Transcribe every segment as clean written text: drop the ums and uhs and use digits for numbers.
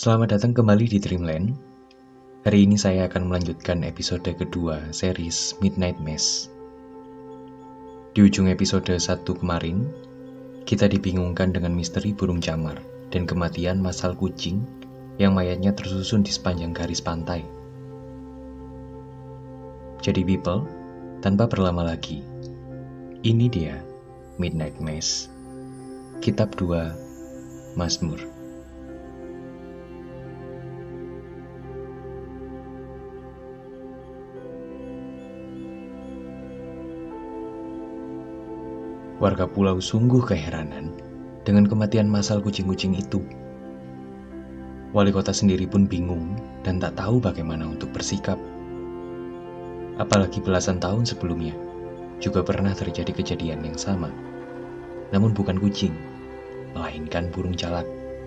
Selamat datang kembali di Dreamland. Hari ini saya akan melanjutkan episode kedua series Midnight Mass. Di ujung episode 1 kemarin, kita dibingungkan dengan misteri burung camar dan kematian massal kucing yang mayatnya tersusun di sepanjang garis pantai. Jadi people, tanpa berlama lagi, ini dia Midnight Mass, Kitab 2, Mazmur. Warga pulau sungguh keheranan dengan kematian massal kucing-kucing itu. Wali kota sendiri pun bingung dan tak tahu bagaimana untuk bersikap. Apalagi belasan tahun sebelumnya, juga pernah terjadi kejadian yang sama. Namun bukan kucing, melainkan burung jalak.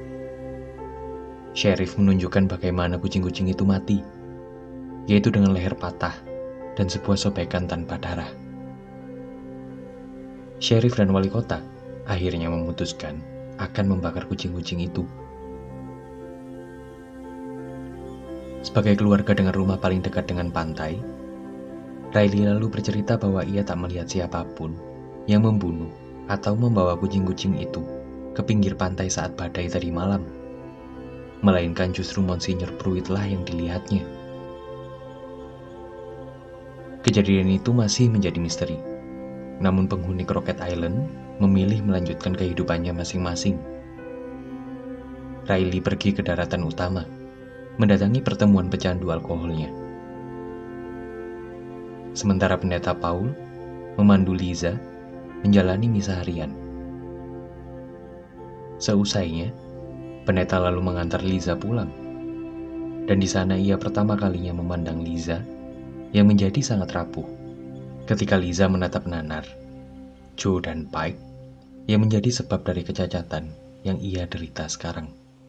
Sheriff menunjukkan bagaimana kucing-kucing itu mati, yaitu dengan leher patah dan sebuah sobekan tanpa darah. Sheriff dan wali kota akhirnya memutuskan akan membakar kucing-kucing itu. Sebagai keluarga dengan rumah paling dekat dengan pantai, Riley lalu bercerita bahwa ia tak melihat siapapun yang membunuh atau membawa kucing-kucing itu ke pinggir pantai saat badai tadi malam, melainkan justru Monsinyur Pruittlah yang dilihatnya. Kejadian itu masih menjadi misteri. Namun penghuni Crockett Island memilih melanjutkan kehidupannya masing-masing. Riley pergi ke daratan utama, mendatangi pertemuan pecandu alkoholnya. Sementara pendeta Paul memandu Liza menjalani misa harian. Seusainya, pendeta lalu mengantar Liza pulang. Dan di sana ia pertama kalinya memandang Liza yang menjadi sangat rapuh. Ketika Liza menatap nanar, Joe dan Pike yang menjadi sebab dari kecacatan yang ia derita sekarang.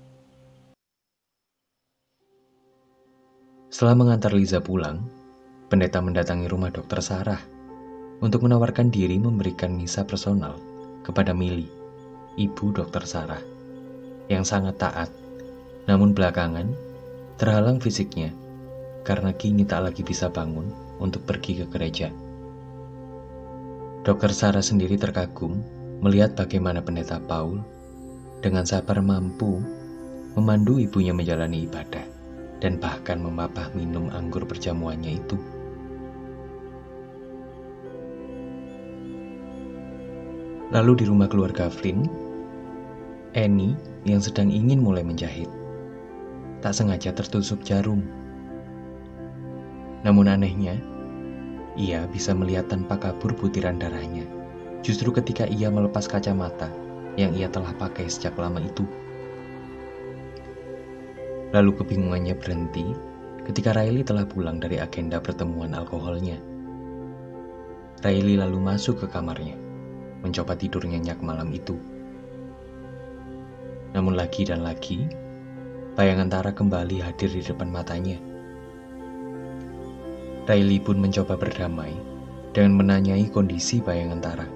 Setelah mengantar Liza pulang, pendeta mendatangi rumah Dr. Sarah untuk menawarkan diri memberikan misa personal kepada Millie, ibu Dr. Sarah, yang sangat taat, namun belakangan terhalang fisiknya karena kini tak lagi bisa bangun untuk pergi ke gereja. Dr. Sarah sendiri terkagum melihat bagaimana pendeta Paul dengan sabar mampu memandu ibunya menjalani ibadah dan bahkan memapah minum anggur perjamuannya itu. Lalu di rumah keluarga Flynn, Annie yang sedang ingin mulai menjahit tak sengaja tertusuk jarum. Namun anehnya, ia bisa melihat tanpa kabur butiran darahnya, justru ketika ia melepas kacamata yang ia telah pakai sejak lama itu. Lalu kebingungannya berhenti ketika Riley telah pulang dari agenda pertemuan alkoholnya. Riley lalu masuk ke kamarnya, mencoba tidur nyenyak malam itu. Namun lagi dan lagi, bayangan Tara kembali hadir di depan matanya. Riley pun mencoba berdamai dengan menanyai kondisi bayangan Tara.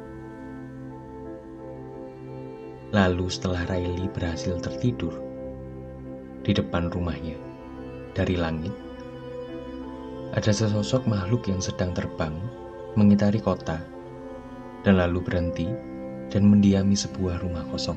Lalu setelah Riley berhasil tertidur, di depan rumahnya, dari langit, ada sesosok makhluk yang sedang terbang mengitari kota dan lalu berhenti dan mendiami sebuah rumah kosong.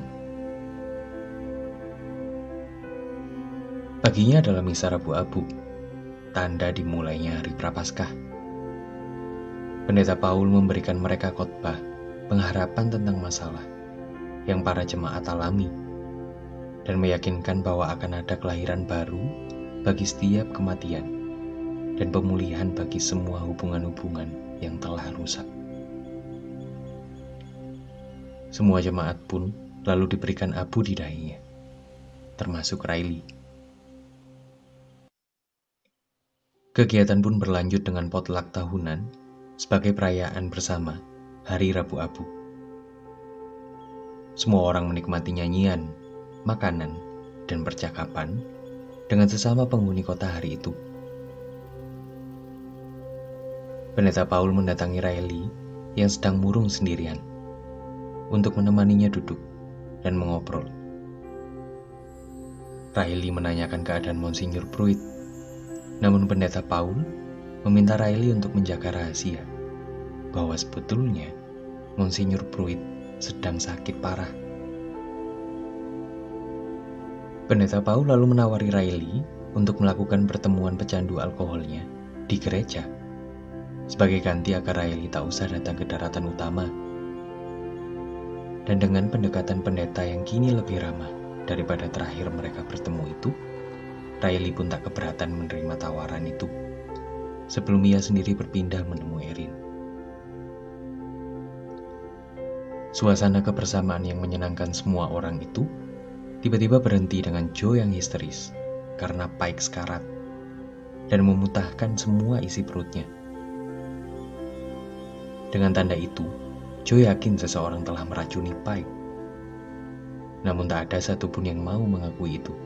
Paginya adalah misa Rabu-abu, tanda dimulainya hari Prapaskah. Pendeta Paul memberikan mereka khotbah pengharapan tentang masalah yang para jemaat alami dan meyakinkan bahwa akan ada kelahiran baru bagi setiap kematian dan pemulihan bagi semua hubungan-hubungan yang telah rusak. Semua jemaat pun lalu diberikan abu di dahinya, termasuk Riley. Kegiatan pun berlanjut dengan potluck tahunan sebagai perayaan bersama Hari Rabu-abu. Semua orang menikmati nyanyian, makanan, dan percakapan dengan sesama penghuni kota hari itu. Pendeta Paul mendatangi Riley yang sedang murung sendirian untuk menemaninya duduk dan mengobrol. Riley menanyakan keadaan Monsinyur Pruitt, namun Pendeta Paul meminta Riley untuk menjaga rahasia bahwa sebetulnya Monsinyur Pruitt sedang sakit parah. Pendeta Paul lalu menawari Riley untuk melakukan pertemuan pecandu alkoholnya di gereja sebagai ganti agar Riley tak usah datang ke daratan utama. Dan dengan pendekatan pendeta yang kini lebih ramah daripada terakhir mereka bertemu itu, Riley pun tak keberatan menerima tawaran itu sebelum ia sendiri berpindah menemui Erin. Suasana kebersamaan yang menyenangkan semua orang itu tiba-tiba berhenti dengan Joe yang histeris karena Pike sekarat dan memutahkan semua isi perutnya. Dengan tanda itu, Joe yakin seseorang telah meracuni Pike. Namun tak ada satupun yang mau mengakui itu.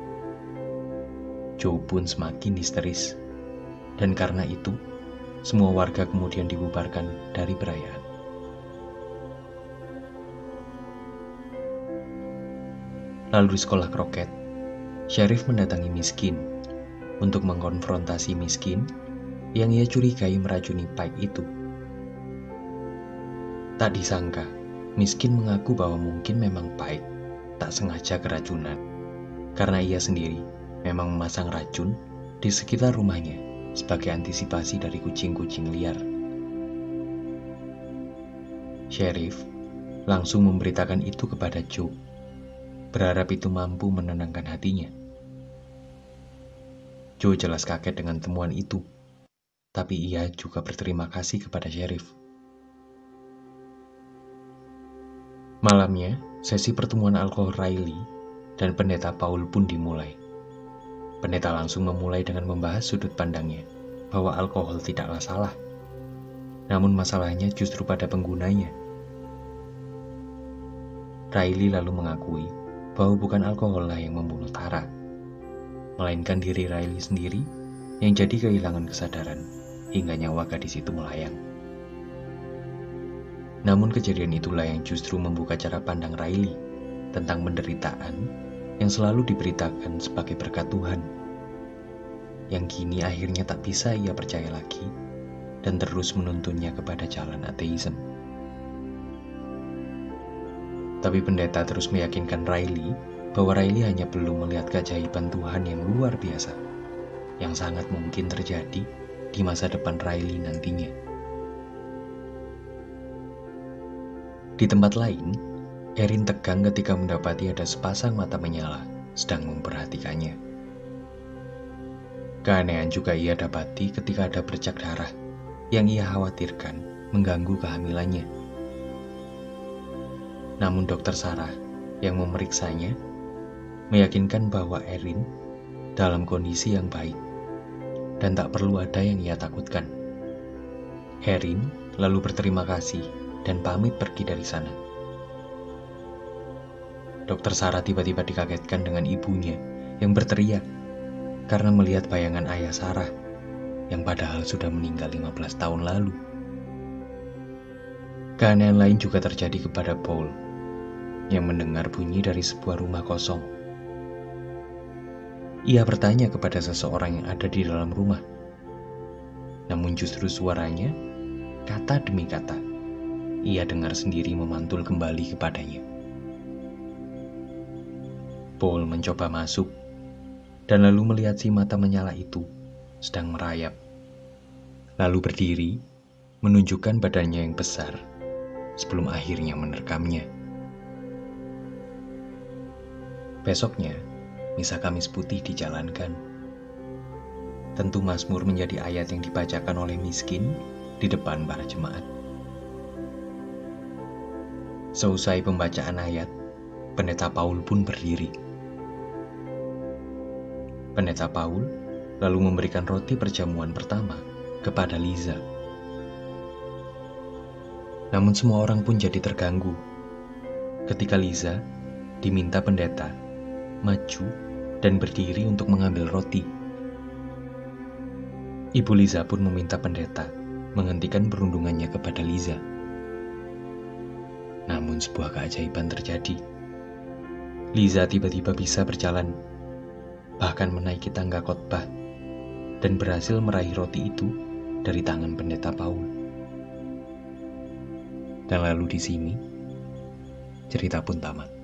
Joe pun semakin histeris, dan karena itu, semua warga kemudian dibubarkan dari perayaan. Lalu di sekolah kroket, Sheriff mendatangi Miskin untuk mengkonfrontasi Miskin yang ia curigai meracuni Pike itu. Tak disangka, Miskin mengaku bahwa mungkin memang Pike tak sengaja keracunan karena ia sendiri memang memasang racun di sekitar rumahnya sebagai antisipasi dari kucing-kucing liar. Sheriff langsung memberitakan itu kepada Joe, berharap itu mampu menenangkan hatinya. Joe jelas kaget dengan temuan itu, tapi ia juga berterima kasih kepada Sheriff. Malamnya, sesi pertemuan alkohol Riley dan Pendeta Paul pun dimulai. Pendeta langsung memulai dengan membahas sudut pandangnya bahwa alkohol tidaklah salah, namun masalahnya justru pada penggunanya. Riley lalu mengakui bahwa bukan alkohollah yang membunuh Tara, melainkan diri Riley sendiri yang jadi kehilangan kesadaran hingga nyawa gadis itu melayang. Namun kejadian itulah yang justru membuka cara pandang Riley tentang penderitaan yang selalu diberitakan sebagai berkat Tuhan, yang kini akhirnya tak bisa ia percaya lagi dan terus menuntunnya kepada jalan ateisme. Tapi pendeta terus meyakinkan Riley bahwa Riley hanya belum melihat keajaiban Tuhan yang luar biasa, yang sangat mungkin terjadi di masa depan Riley nantinya. Di tempat lain, Erin tegang ketika mendapati ada sepasang mata menyala sedang memperhatikannya. Keanehan juga ia dapati ketika ada bercak darah yang ia khawatirkan mengganggu kehamilannya. Namun dokter Sarah yang memeriksanya meyakinkan bahwa Erin dalam kondisi yang baik dan tak perlu ada yang ia takutkan. Erin lalu berterima kasih dan pamit pergi dari sana. Dokter Sarah tiba-tiba dikagetkan dengan ibunya yang berteriak karena melihat bayangan ayah Sarah yang padahal sudah meninggal 15 tahun lalu. Keanehan lain juga terjadi kepada Paul yang mendengar bunyi dari sebuah rumah kosong. Ia bertanya kepada seseorang yang ada di dalam rumah. Namun justru suaranya, kata demi kata, ia dengar sendiri memantul kembali kepadanya. Paul mencoba masuk dan lalu melihat si mata menyala itu sedang merayap. Lalu berdiri, menunjukkan badannya yang besar sebelum akhirnya menerkamnya. Besoknya, misa Kamis Putih dijalankan. Tentu Mazmur menjadi ayat yang dibacakan oleh Miskin di depan para jemaat. Seusai pembacaan ayat, Pendeta Paul pun berdiri. Pendeta Paul lalu memberikan roti perjamuan pertama kepada Liza. Namun semua orang pun jadi terganggu ketika Liza diminta pendeta maju dan berdiri untuk mengambil roti. Ibu Liza pun meminta pendeta menghentikan perundungannya kepada Liza. Namun sebuah keajaiban terjadi. Liza tiba-tiba bisa berjalan bahkan menaiki tangga khotbah, dan berhasil meraih roti itu dari tangan pendeta Paul. Dan lalu di sini, cerita pun tamat.